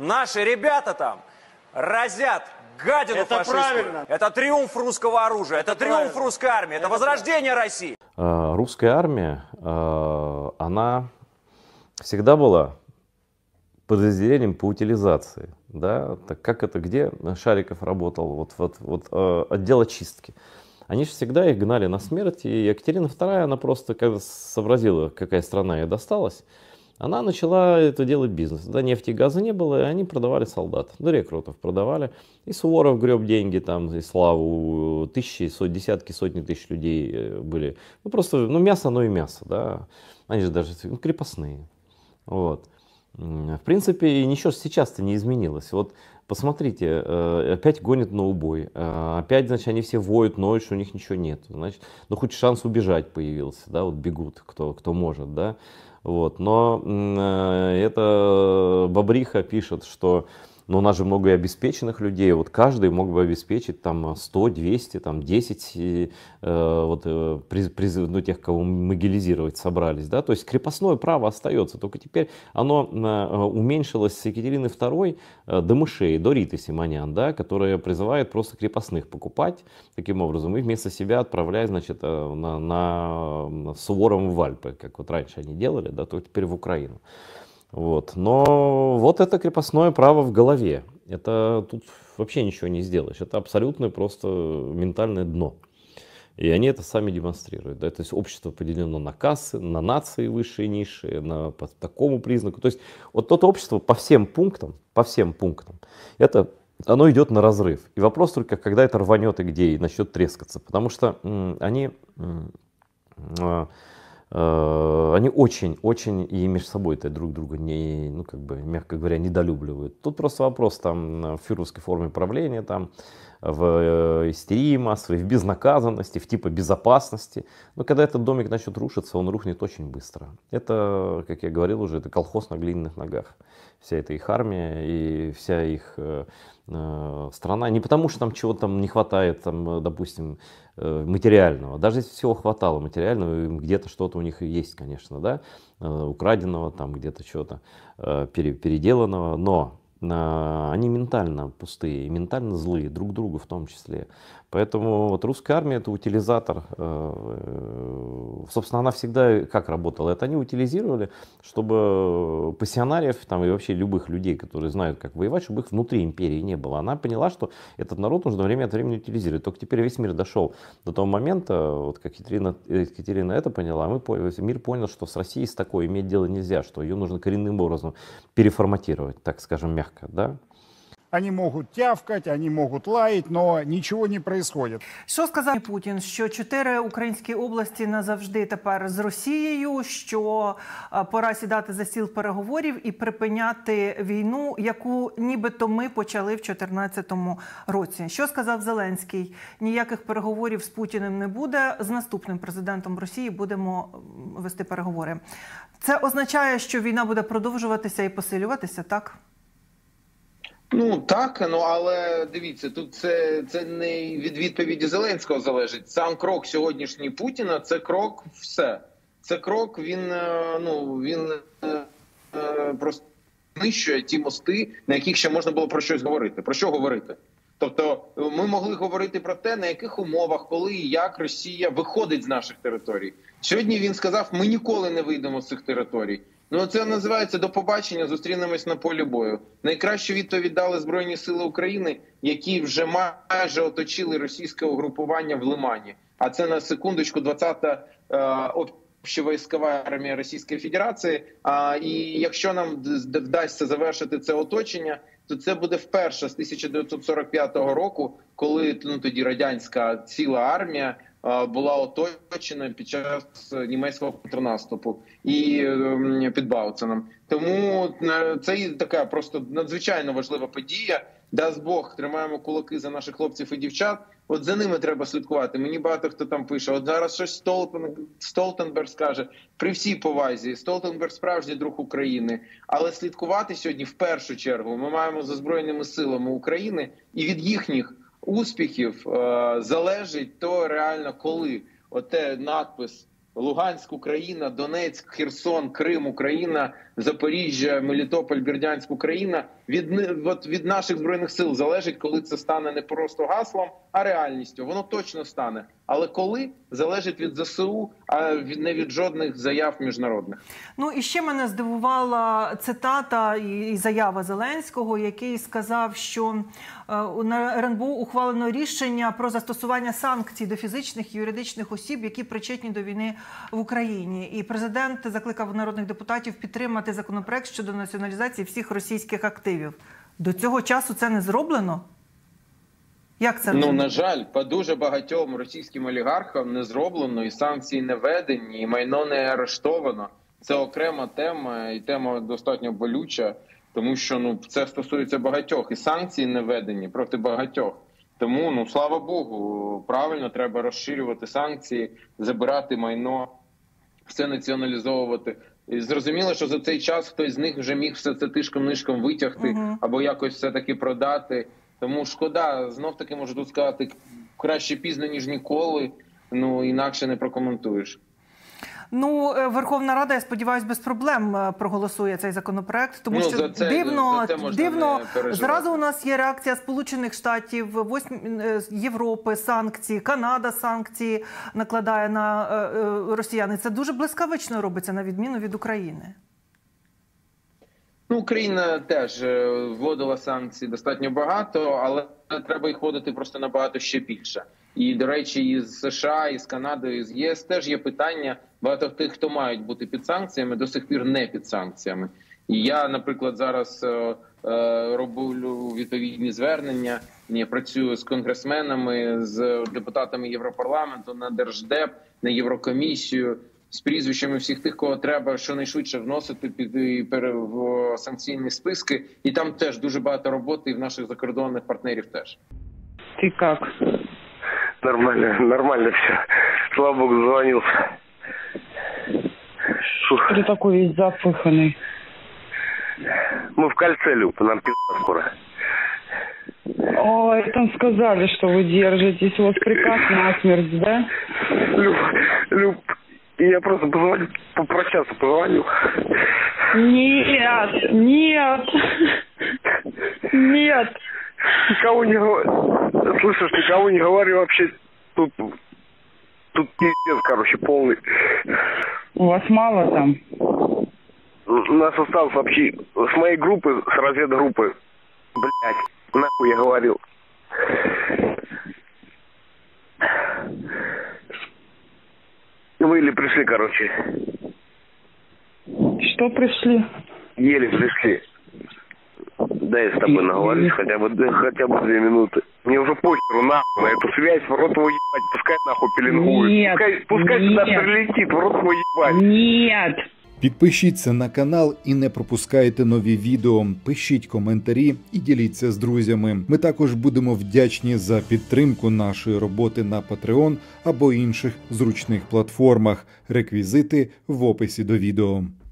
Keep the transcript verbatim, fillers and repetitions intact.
Наши ребята там разят гадину Это фашистскую. правильно. Это триумф русского оружия, это, это триумф правильно. Русской армии, это, это возрождение правильно. России. Русская армия, она всегда была подразделением по утилизации. Да? Так как это, где Шариков работал, вот, вот, вот отдел очистки. Они же всегда их гнали на смерть, и Екатерина вторая, она просто, когда сообразила, какая страна ей досталась, она начала это делать бизнес. Да, нефти и газа не было, и они продавали солдат. Ну, рекрутов продавали. И Суворов греб деньги, там, и славу. Тысячи, сот, десятки, сотни тысяч людей были. Ну, просто, ну, мясо, оно и мясо, да. Они же даже ну, крепостные. Вот. В принципе, ничего сейчас-то не изменилось. Вот посмотрите, опять гонят на убой. Опять, значит, они все воют, ноют, что у них ничего нет. Значит, ну, хоть шанс убежать появился, да, вот бегут, кто, кто может, да. Вот. Но э, эта бобриха пишет, что ну, у нас же много и обеспеченных людей, вот каждый мог бы обеспечить там сто, двести, там десять э, вот, э, приз, приз, ну, тех, кого мобилизировать собрались. Да? То есть крепостное право остается, только теперь оно э, уменьшилось с Екатерины второй э, до мышей, до Риты Симонян, да, которая призывает просто крепостных покупать таким образом и вместо себя отправляет, значит, на, на, на Суворовым в Альпы, как вот раньше они делали, да, то теперь в Украину. Вот. Но вот это крепостное право в голове. Это тут вообще ничего не сделаешь. Это абсолютное просто ментальное дно. И они это сами демонстрируют. Да? То есть общество поделено на кассы, на нации высшие и низшие, на, по такому признаку. То есть вот то общество по всем пунктам, по всем пунктам, это, оно идет на разрыв. И вопрос только, когда это рванет и где, и начнет трескаться. Потому что м, они... М, э, Они очень-очень и между собой-то друг друга не, ну, как бы, мягко говоря, недолюбливают. Тут просто вопрос там в фюрерской форме правления, там, в истерии массовой, в безнаказанности, в типа безопасности. Но когда этот домик начнет рушиться, он рухнет очень быстро. Это, как я говорил уже, это колхоз на глиняных ногах. Вся эта их армия и вся их э, э, страна. Не потому, что там чего-то там не хватает, там, допустим, э, материального. Даже если всего хватало материального, где-то что-то у них и есть, конечно, да, э, украденного, там где-то что-то э, пере, переделанного. Но э, они ментально пустые, ментально злые, друг другу в том числе. Поэтому вот русская армия — это утилизатор. Собственно, она всегда как работала? Это они утилизировали, чтобы пассионариев там, и вообще любых людей, которые знают, как воевать, чтобы их внутри империи не было. Она поняла, что этот народ нужно время от времени утилизировать. Только теперь весь мир дошел до того момента, вот как Екатерина, Екатерина это поняла, мы, мир понял, что с Россией с такой иметь дело нельзя, что ее нужно коренным образом переформатировать, так скажем, мягко, да? Они можуть тявкати, вони можуть лаять, але нічого не відбувається. Що сказав Путін? Що чотири українські області назавжди тепер з Росією, що пора сідати за стіл переговорів і припиняти війну, яку нібито ми почали в дві тисячі чотирнадцятому році. Що сказав Зеленський? Ніяких переговорів з Путіним не буде, з наступним президентом Росії будемо вести переговори. Це означає, що війна буде продовжуватися і посилюватися, так? Ну так, ну але дивіться, тут це, це не від відповіді Зеленського залежить. Сам крок сьогоднішній Путіна – це крок все. Це крок, він, ну, він просто знищує ті мости, на яких ще можна було про щось говорити. Про що говорити? Тобто ми могли говорити про те, на яких умовах, коли і як Росія виходить з наших територій. Сьогодні він сказав, ми ніколи не вийдемо з цих територій. Ну, це називається «до побачення, зустрінемось на полі бою». Найкращу відповідь дали Збройні сили України, які вже майже оточили російське угрупування в Лимані. А це, на секундочку, двадцята общевойскова армія Російської Федерації. А, і якщо нам вдасться завершити це оточення, то це буде вперше з тисяча дев'ятсот сорок п'ятого року, коли ну, тоді радянська ціла армія була оточена під час німецького контрнаступу і під Бауценом. Тому це така просто надзвичайно важлива подія. Дасть Бог, тримаємо кулаки за наших хлопців і дівчат. От за ними треба слідкувати. Мені багато хто там пише, от зараз щось Столтенберг скаже. При всій повазі, Столтенберг справжній друг України. Але слідкувати сьогодні в першу чергу ми маємо за Збройними силами України і від їхніх успіхів е, залежить то реально коли. Оте надпис Луганськ, Україна, Донецьк, Херсон, Крим, Україна, Запоріжжя, Мелітополь, Бердянськ, Україна. Від, от, від наших Збройних сил залежить, коли це стане не просто гаслом, а реальністю. Воно точно стане. Але коли, залежить від ЗСУ, а від, не від жодних заяв міжнародних. Ну і ще мене здивувала цитата і заява Зеленського, який сказав, що на РНБО ухвалено рішення про застосування санкцій до фізичних і юридичних осіб, які причетні до війни в Україні. І президент закликав народних депутатів підтримати законопроект щодо націоналізації всіх російських активів. До цього часу це не зроблено? Як це розуміти? Ну, на жаль, по дуже багатьом російським олігархам не зроблено, і санкції не введені, і майно не арештовано. Це окрема тема, і тема достатньо болюча, тому що ну це стосується багатьох, і санкції не введені проти багатьох. Тому, ну, слава Богу, правильно, треба розширювати санкції, забирати майно, все націоналізовувати. І зрозуміло, що за цей час хтось з них вже міг все це тишком-нишком витягти, uh-huh. або якось все-таки продати. Тому шкода, знов-таки можу тут сказати, краще пізно, ніж ніколи, ну інакше не прокоментуєш. Ну, Верховна Рада, я сподіваюся, без проблем проголосує цей законопроект, тому ну, що це, дивно, дивно зразу у нас є реакція Сполучених Штатів, Європи, санкції, Канада санкції накладає на росіян. І це дуже блискавично робиться, на відміну від України. Ну, Україна теж вводила санкції достатньо багато, але треба їх вводити просто набагато ще більше. І, до речі, із США, із Канадою, із ЄС теж є питання. Багато тих, хто мають бути під санкціями, до сих пір не під санкціями. І я, наприклад, зараз е, е, роблю відповідні звернення, я працюю з конгресменами, з депутатами Європарламенту, на Держдеп, на Єврокомісію, з прізвищами всіх тих, кого треба щонайшвидше вносити під в санкційні списки. І там теж дуже багато роботи, і в наших закордонних партнерів теж. Ти як? Нормально, нормально все. Слава Богу, звонился. Ты такой весь запыханный. Мы в кольце, Люб, нам пи***а скоро. Ой, там сказали, что вы держитесь. У вас приказ на смерть, да? Люб, Люб, я просто позвоню, попрощаться позвоню. Нет, нет, нет. Никого не говорю. Слышишь, никого не говорю вообще. Тут, тут пиздец, короче, полный. У вас мало там? У нас осталось вообще с моей группы, с разведгруппы. Блять, нахуй я говорил. Вы или пришли, короче. Что пришли? Еле пришли. Да, я с тобой наговорюсь хотя бы, хотя бы две минуты. Мне уже похеру нахуй на эту связь, в рот его ебать, пускай нахуй пеленгует. Нет, пускай пускай нет. сюда прилетит, в рот его ебать. Нет. Підпишіться на канал і не пропускайте нові відео. Пишіть коментарі і діліться з друзями. Ми також будемо вдячні за підтримку нашої роботи на Patreon або інших зручних платформах. Реквізити в описі до відео.